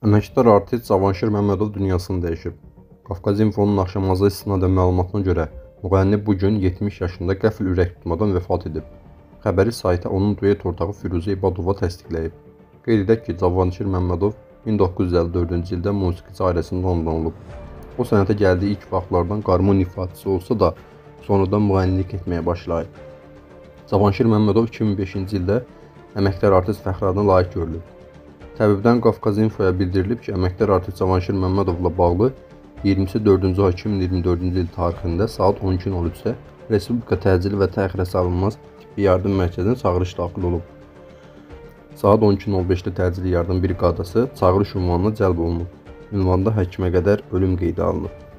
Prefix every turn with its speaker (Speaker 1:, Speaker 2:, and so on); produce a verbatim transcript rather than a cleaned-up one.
Speaker 1: Əməkdar artist Cavanşir Məmmədov dünyasını dəyişib. Qafqaz İnfonun axşamazı istinadən məlumatına görə, müğənni bu gün yetmiş yaşında qəfil ürək tutmadan vəfat edib. Xəbəri saytı onun duet ortağı Firuzə İbadova təsdiqləyib. Qeyd edək ki, Cavanşir Məmmədov min doqquz yüz əlli dördüncü ildə musiqiçi ailəsində anadan olub. O sənətə gəldiyi ilk vaxtlardan qarmon ifaçısı olsa da, sonradan müğənnilik etməyə başlayıb. Cavanşir Məmmədov iki min beşinci ildə əməkdar artist fəxri adına layiq görülüb. Təbibdən Qafqaz İnfoya bildirilib ki, əməkdar artist Cavanşir Məmmədovla bağlı iyirmisi dördüncü ay iki min iyirmi dördüncü il tarixində saat on iki nol üçdə Respublika Təcili və Təxirə Salınmaz Tibbi Yardım Mərkəzinə çağırış daxil olub. Saat on iki nol beşdə təcili yardım briqadası çağırış ünvanına cəlb olunub. Ünvanda həkimə qədər ölüm qeydə alınıb.